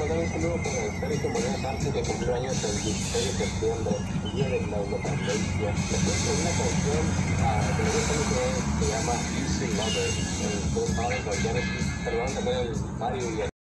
mandar un saludo para Sergio Moreno Sánchez, que cumplió años el 16 de septiembre, el día de la independencia. Le puse una canción que me gusta mucho, se llama Easy Lover, en Phil Collins o Genesis. Perdón también el Mario y a